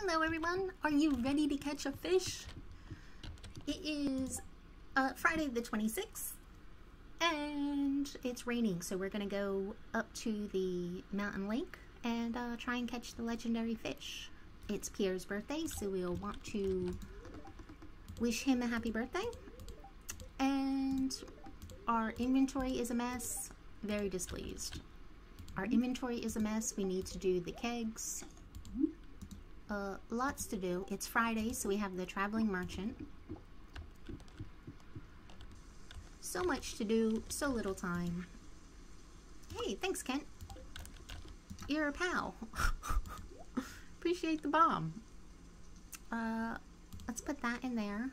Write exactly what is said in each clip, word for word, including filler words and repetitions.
Hello everyone, are you ready to catch a fish? It is uh, Friday the twenty-sixth and it's raining, so we're gonna go up to the mountain lake and uh, try and catch the legendary fish. It's Pierre's birthday, so we'll want to wish him a happy birthday. And our inventory is a mess, very displeased. Our inventory is a mess, we need to do the kegs. Uh, lots to do. It's Friday, so we have the traveling merchant. So much to do, so little time. Hey, thanks, Kent. You're a pal. Appreciate the bomb. Uh, let's put that in there.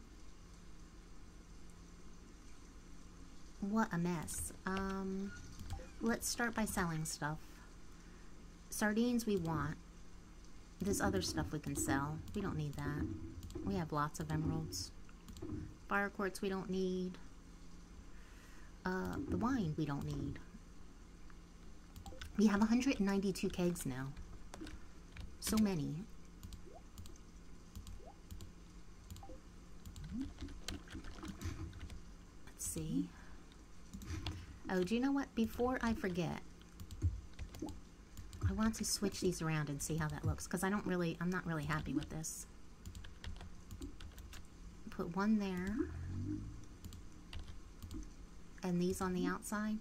What a mess. Um, let's start by selling stuff. Sardines we want. There's other stuff we can sell. We don't need that. We have lots of emeralds. Fire quartz we don't need. Uh, the wine we don't need. We have one hundred ninety-two kegs now. So many. Let's see. Oh, do you know what? Before I forget, I want to switch these around and see how that looks, because I don't really, I'm not really happy with this. Put one there. And these on the outside.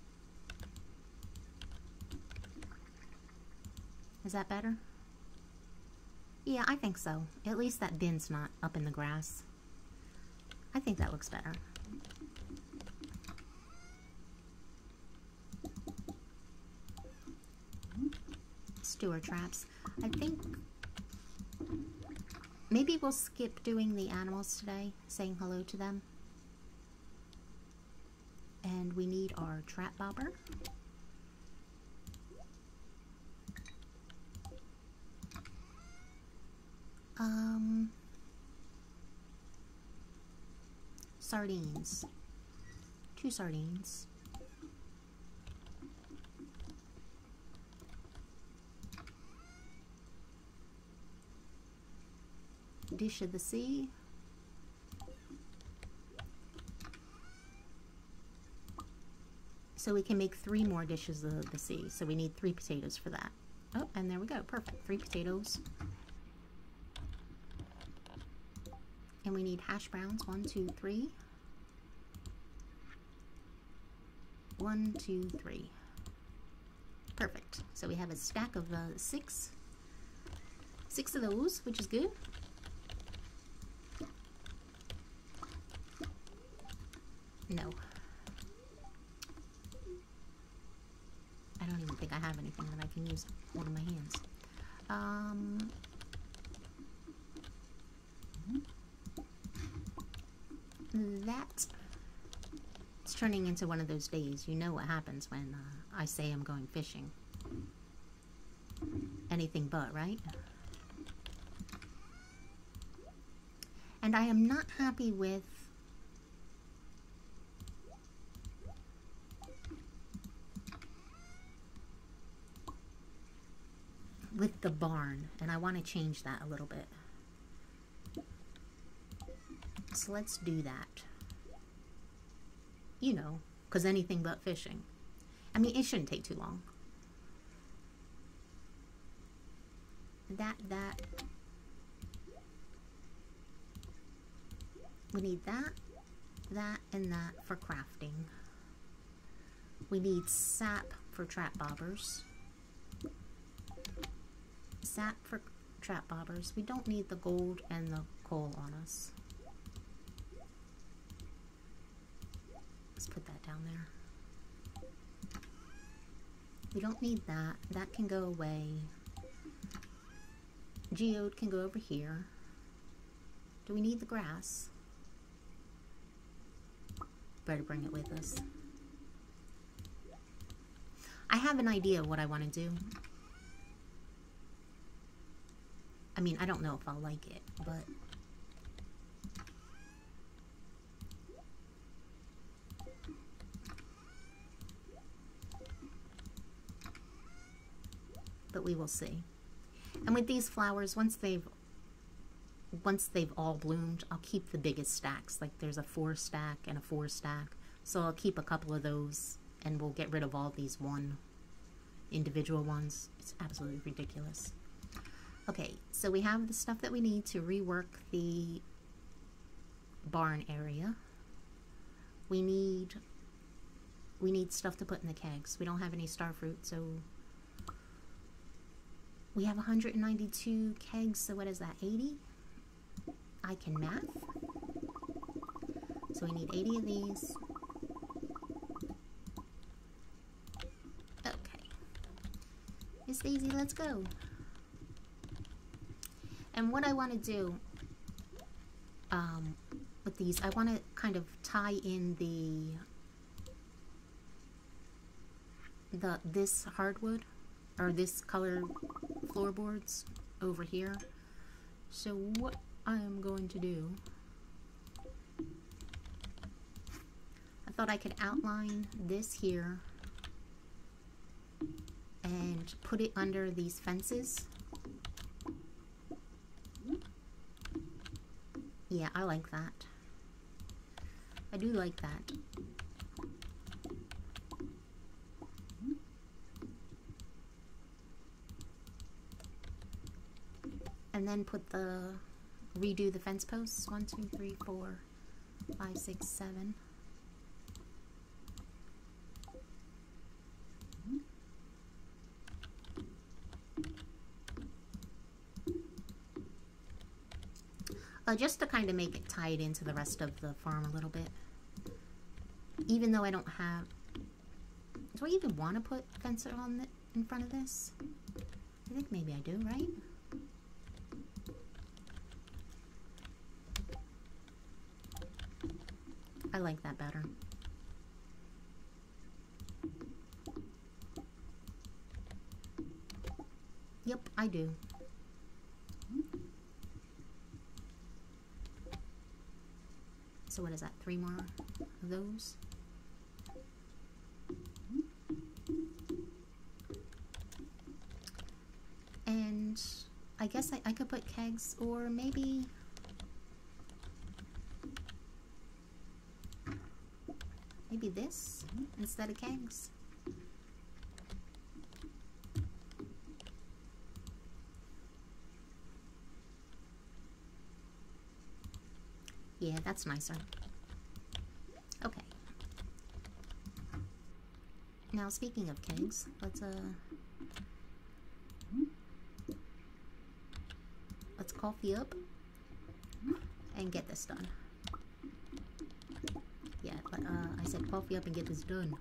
Is that better? Yeah, I think so. At least that bin's not up in the grass. I think that looks better. Stewer traps. I think maybe we'll skip doing the animals today, saying hello to them. And we need our trap bobber. Um, sardines. Two sardines. Dish of the sea. So we can make three more dishes of the sea. So we need three potatoes for that. Oh, and there we go. Perfect. Three potatoes. And we need hash browns. One, two, three. One, two, three. Perfect. So we have a stack of uh, six. Six of those, which is good. No. I don't even think I have anything that I can use holding my hands. Um, that it's turning into one of those days. You know what happens when uh, I say I'm going fishing. Anything but, right? And I am not happy with with the barn, and I want to change that a little bit. So let's do that. You know, because anything but fishing. I mean, it shouldn't take too long. That, that. We need that, that, and that for crafting. We need sap for trap bobbers. Sap for trap bobbers. We don't need the gold and the coal on us. Let's put that down there. We don't need that. That can go away. Geode can go over here. Do we need the grass? Better bring it with us. I have an idea of what I want to do. I mean, I don't know if I'll like it, but but we will see. And with these flowers, once they've once they've all bloomed, I'll keep the biggest stacks. Like there's a four stack and a four stack. So I'll keep a couple of those and we'll get rid of all these one individual ones. It's absolutely ridiculous. Okay, so we have the stuff that we need to rework the barn area. We need we need stuff to put in the kegs. We don't have any star fruit, so we have one hundred ninety-two kegs, so what is that, eighty? I can math. So we need eighty of these. Okay. Miss Daisy, let's go. And what I want to do um, with these, I want to kind of tie in the the this hardwood or this color floorboards over here. So what I am going to do, I thought I could outline this here and put it under these fences. Yeah, I like that. I do like that. And then put the, redo the fence posts. One, two, three, four, five, six, seven. Uh, just to kind of make it tied into the rest of the farm a little bit. Even though I don't have... Do I even want to put fence on the, in front of this? I think maybe I do, right? I like that better. Yep, I do. So what is that? Three more of those? And I guess I, I could put kegs, or maybe maybe this instead of kegs. Yeah, that's nicer. Okay. Now, speaking of kegs, let's uh let's coffee up and get this done. Yeah, uh, I said coffee up and get this done.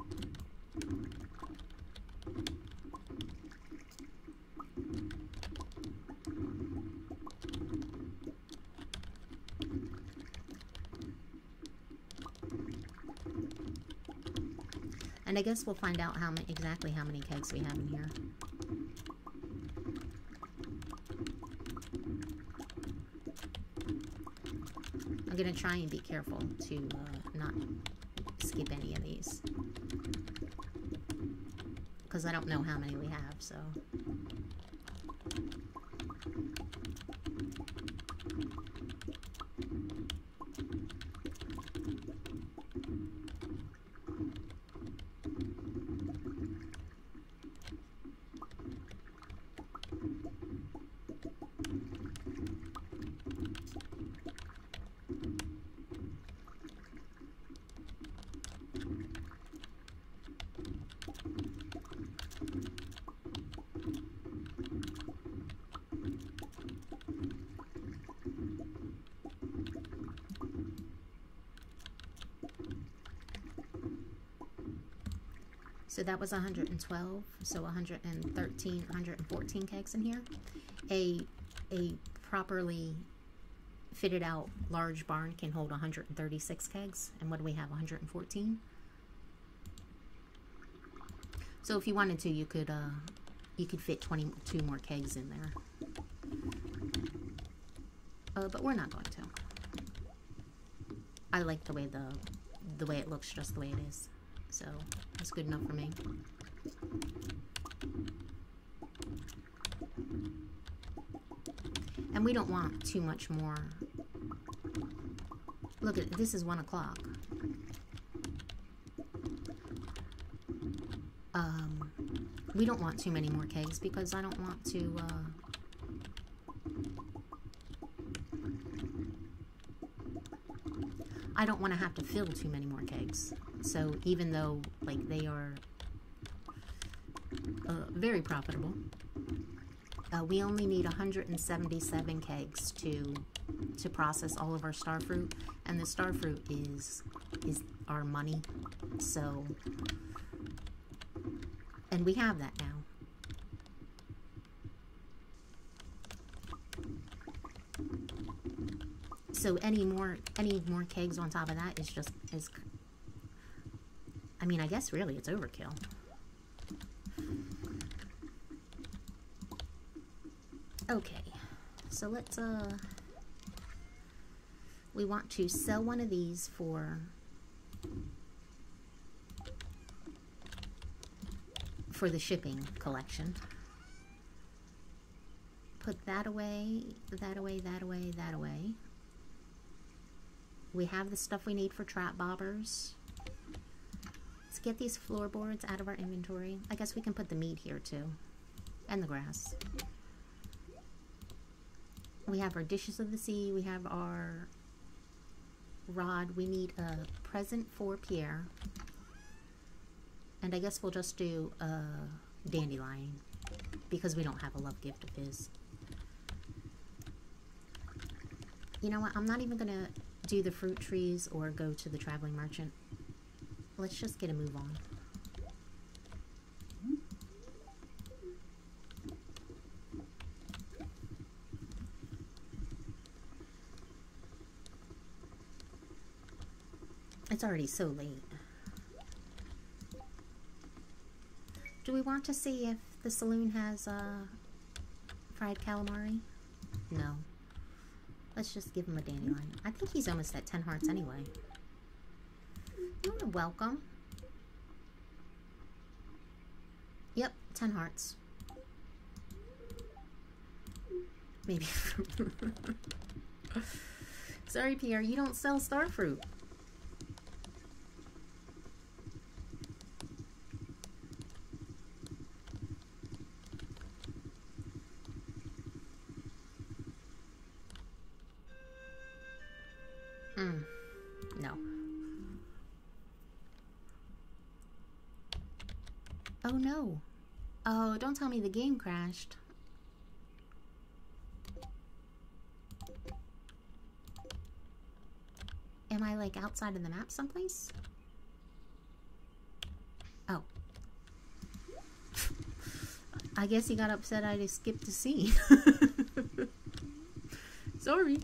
And I guess we'll find out how many, exactly how many kegs we have in here. I'm gonna try and be careful to uh, not skip any of these, because I don't know how many we have, so. So that was one hundred twelve, so one hundred thirteen, one hundred fourteen kegs in here. A, a properly fitted out large barn can hold one hundred thirty-six kegs. And what do we have, one hundred fourteen? So if you wanted to, you could, uh, you could fit twenty-two more kegs in there. Uh, but we're not going to. I like the way the, the way it looks just the way it is. So that's good enough for me. And we don't want too much more. Look at this is one o'clock. Um, we don't want too many more kegs because I don't want to. Uh, I don't want to have to fill too many more kegs. So even though like they are uh, very profitable, uh, we only need one hundred seventy-seven kegs to to process all of our star fruit, and the star fruit is is our money. So, and we have that now. So any more any more kegs on top of that is just is. I mean, I guess really it's overkill. Okay, so let's uh. We want to sell one of these for for the shipping collection. Put that away, that away, that away, that away. We have the stuff we need for trap bobbers. Let's get these floorboards out of our inventory. I guess we can put the meat here too. And the grass. We have our dishes of the sea. We have our rod. We need a present for Pierre. And I guess we'll just do a dandelion because we don't have a love gift of his. You know what? I'm not even going to do the fruit trees or go to the traveling merchant. Let's just get a move on. It's already so late. Do we want to see if the saloon has uh, fried calamari? No. Let's just give him a dandelion. I think he's almost at ten hearts anyway. You want to welcome? Yep, ten hearts. Maybe. Sorry, Pierre, you don't sell star fruit. Mm, no. Oh no. Oh, don't tell me the game crashed. Am I like outside of the map someplace? Oh. I guess he got upset I just skipped a scene. Sorry.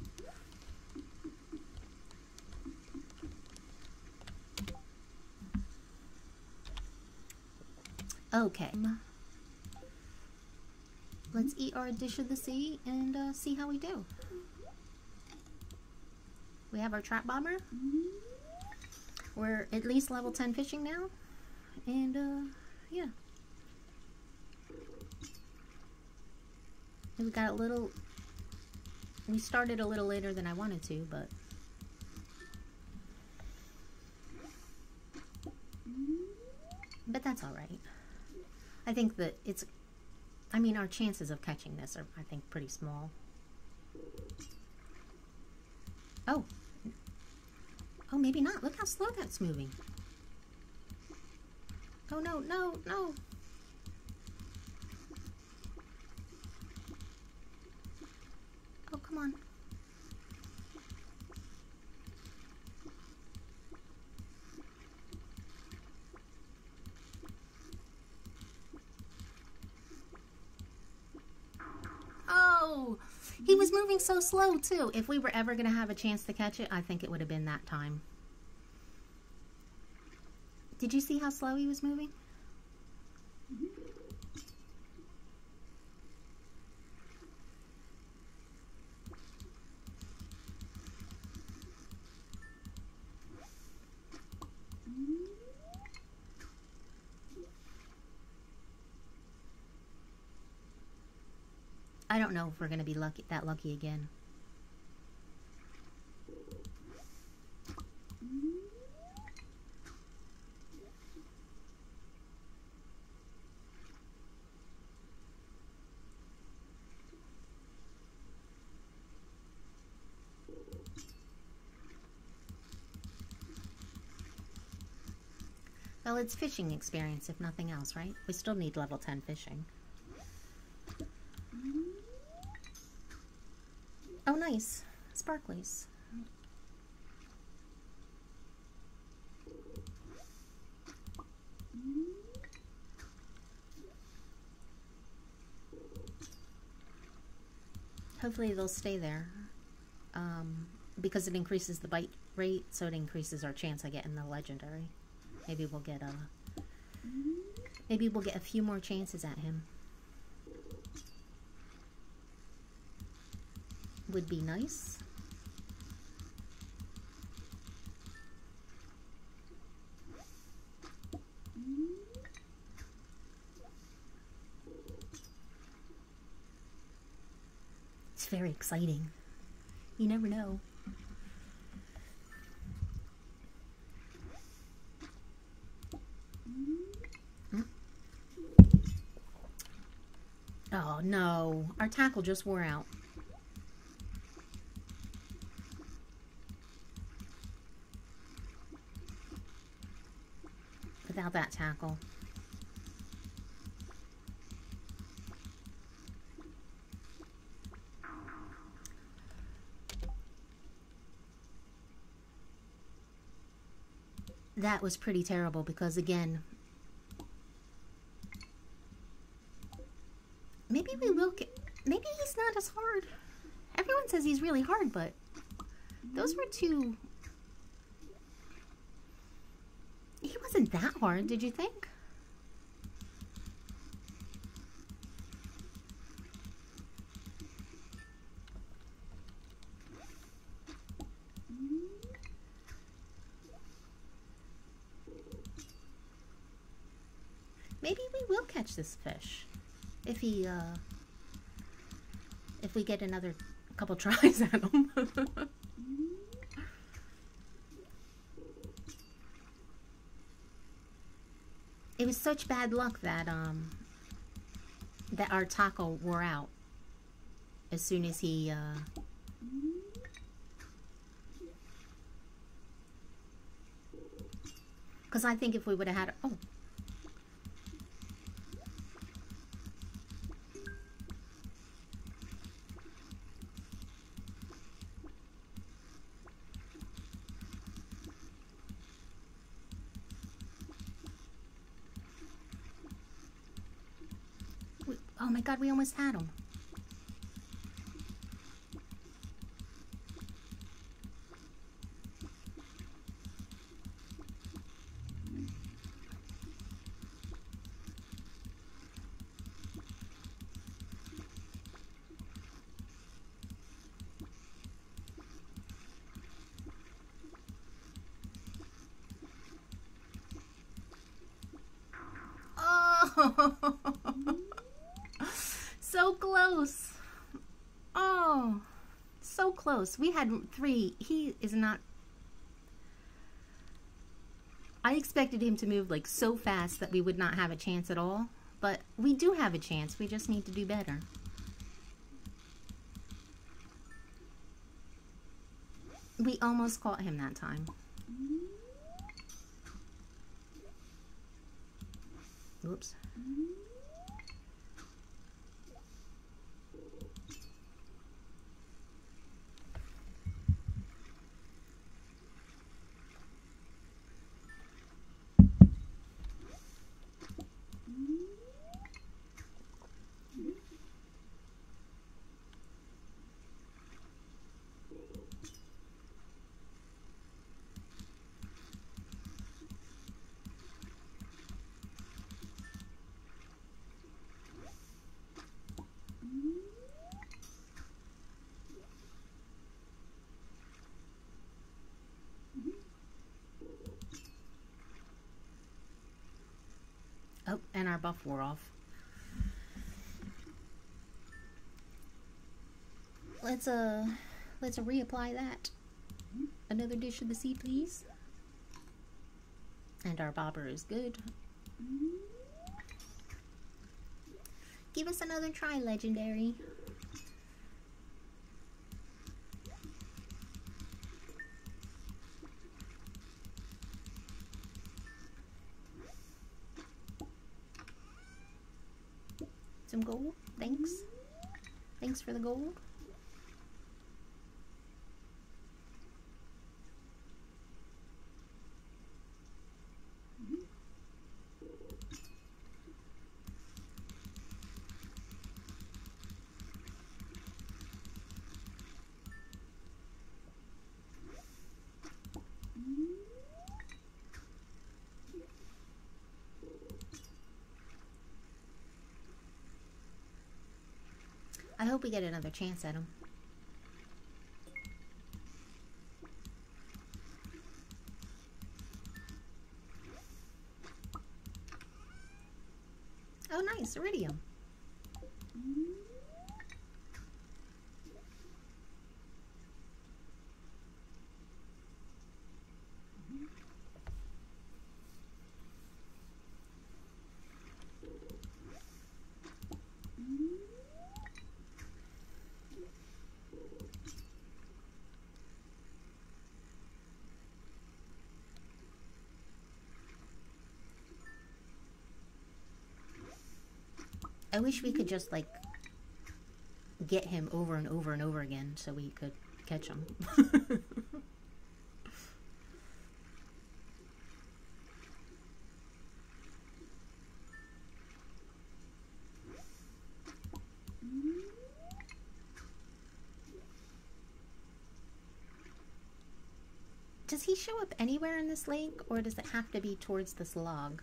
Okay. Let's eat our dish of the sea and uh, see how we do. We have our trap bomber. We're at least level ten fishing now. And uh, yeah. We got a little... We started a little later than I wanted to, but... But that's alright. I think that it's, I mean, our chances of catching this are, I think, pretty small. Oh. Oh, maybe not. Look how slow that's moving. Oh, no, no, no. Oh, come on. He was moving so slow, too. If we were ever going to have a chance to catch it, I think it would have been that time. Did you see how slow he was moving? I don't don't know if we're going to be lucky that lucky again. Well, it's fishing experience, if nothing else, right? We still need level ten fishing. Oh, nice. Sparklies. Hopefully they'll stay there. Um, because it increases the bite rate, so it increases our chance of getting the legendary. Maybe we'll get a maybe we'll get a few more chances at him. Would be nice. It's very exciting. You never know. Oh no, our tackle just wore out. Without that tackle. That was pretty terrible because again, maybe we will get, maybe he's not as hard. Everyone says he's really hard, but those were two, he wasn't that hard, did you think? Maybe we will catch this fish if he, uh, if we get another couple tries at him. It was such bad luck that, um, that our tackle wore out as soon as he, uh, because I think if we would have had, oh, oh my God, we almost had him. Oh! So close. Oh, so close. We had three. He is not. I expected him to move like so fast that we would not have a chance at all. But we do have a chance. We just need to do better. We almost caught him that time. Oops. Oh, and our buff wore off. let's uh let's reapply that. Another dish of the sea, please. And our bobber is good. Give us another try, legendary. Some gold, thanks. Thanks for the gold. I hope we get another chance at him. Oh, nice, iridium. I wish we could just, like, get him over and over and over again so we could catch him. Does he show up anywhere in this lake, or does it have to be towards this log?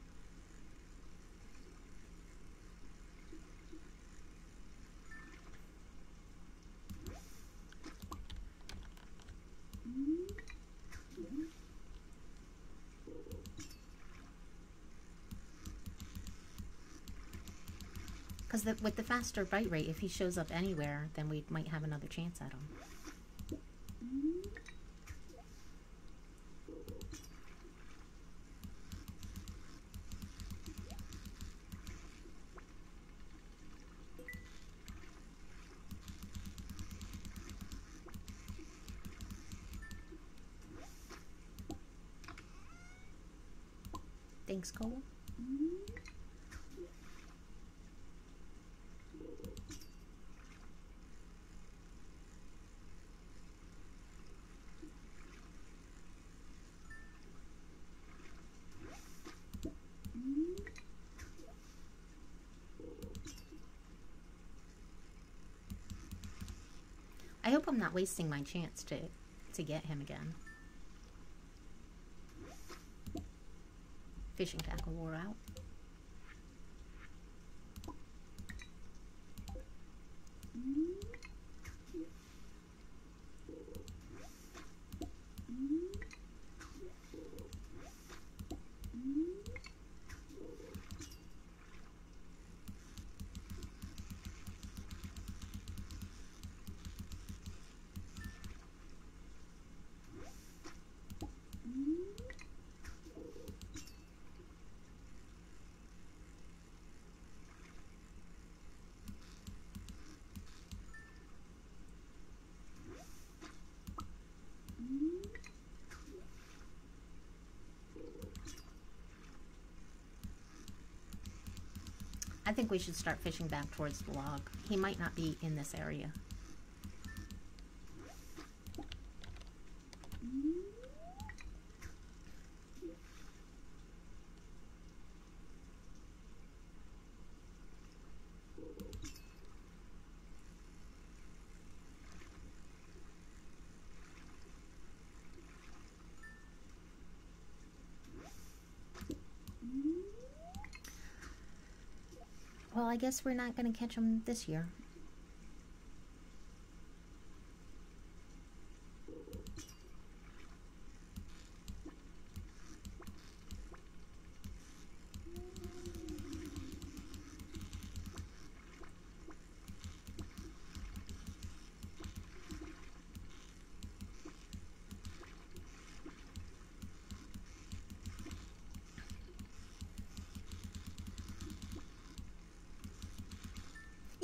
Because with the faster bite rate, if he shows up anywhere, then we might have another chance at him. Thanks, Cole. I hope I'm not wasting my chance to to get him again. Fishing tackle wore out. I think we should start fishing back towards the log. He might not be in this area. Well, I guess we're not going to catch them this year.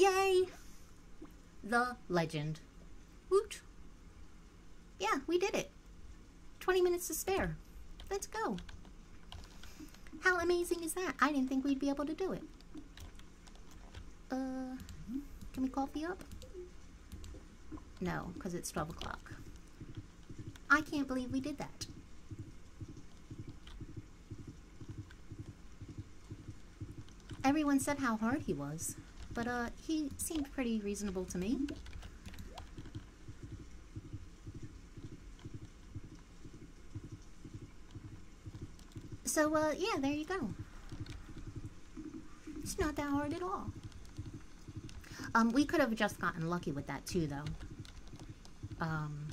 Yay! The legend. Woot! Yeah, we did it. twenty minutes to spare. Let's go. How amazing is that? I didn't think we'd be able to do it. Uh, can we coffee up? No, because it's twelve o'clock. I can't believe we did that. Everyone said how hard he was, but uh, he seemed pretty reasonable to me. So, uh, yeah, there you go. It's not that hard at all. Um, we could have just gotten lucky with that too, though. Um...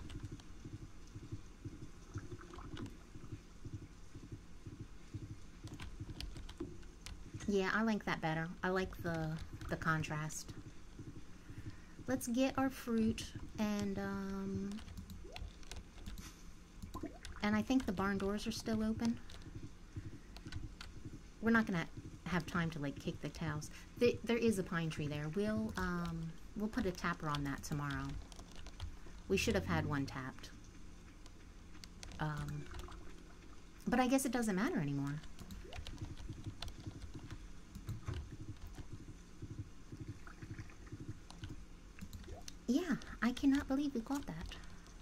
Yeah, I like that better. I like the the contrast. Let's get our fruit and um and I think the barn doors are still open. We're not gonna have time to like kick the cows. The, there is a pine tree there. We'll um we'll put a tapper on that tomorrow. We should have had one tapped. Um, but I guess it doesn't matter anymore. Yeah, I cannot believe we got that.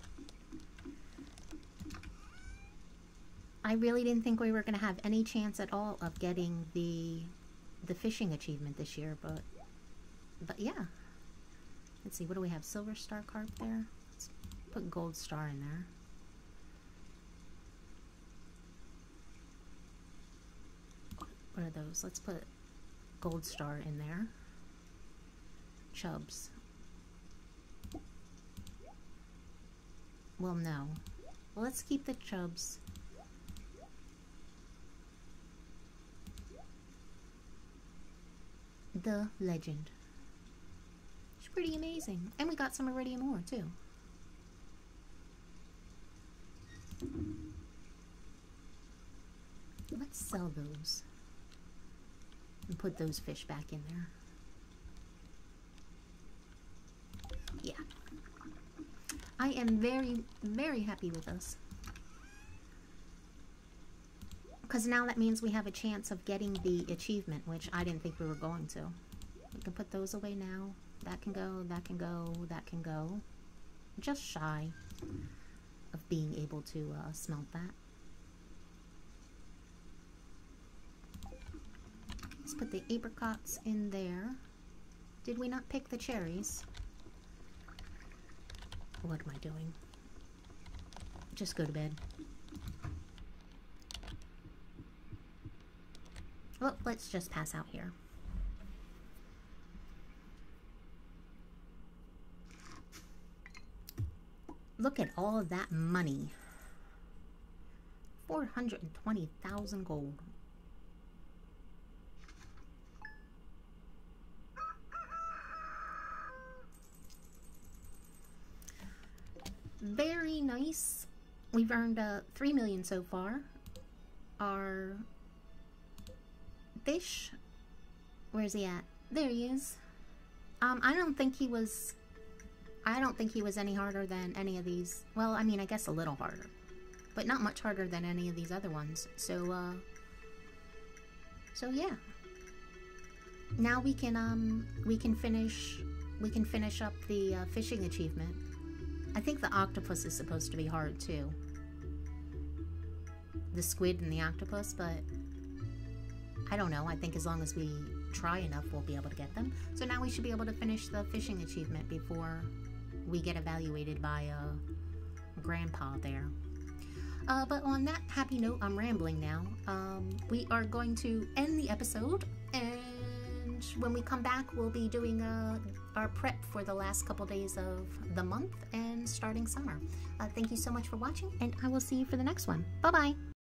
I really didn't think we were going to have any chance at all of getting the the fishing achievement this year, but but yeah. Let's see, what do we have? Silver star carp there. Let's put gold star in there. What are those? Let's put gold star in there. Chubs. Well, no. Well, let's keep the chubs. The legend. It's pretty amazing. And we got some iridium ore, too. Let's sell those. And put those fish back in there. Yeah. I am very, very happy with us. Because now that means we have a chance of getting the achievement, which I didn't think we were going to. We can put those away now. That can go, that can go, that can go. Just shy of being able to uh, smelt that. Let's put the apricots in there. Did we not pick the cherries? What am I doing? Just go to bed. Well, let's just pass out here. Look at all of that money. four hundred twenty thousand gold. Very nice. We've earned uh, three million so far. Our fish, where's he at? There he is. Um, I don't think he was, I don't think he was any harder than any of these. Well, I mean, I guess a little harder, but not much harder than any of these other ones. So, uh, so yeah. Now we can, um, we can finish, we can finish up the uh, fishing achievement. I think the octopus is supposed to be hard too. The squid and the octopus, but I don't know. I think as long as we try enough, we'll be able to get them. So now we should be able to finish the fishing achievement before we get evaluated by uh, Grandpa there. Uh, but on that happy note, I'm rambling now. Um, we are going to end the episode, and when we come back, we'll be doing uh, our prep for the last couple days of the month and starting summer. Uh, thank you so much for watching, and I will see you for the next one. Bye-bye!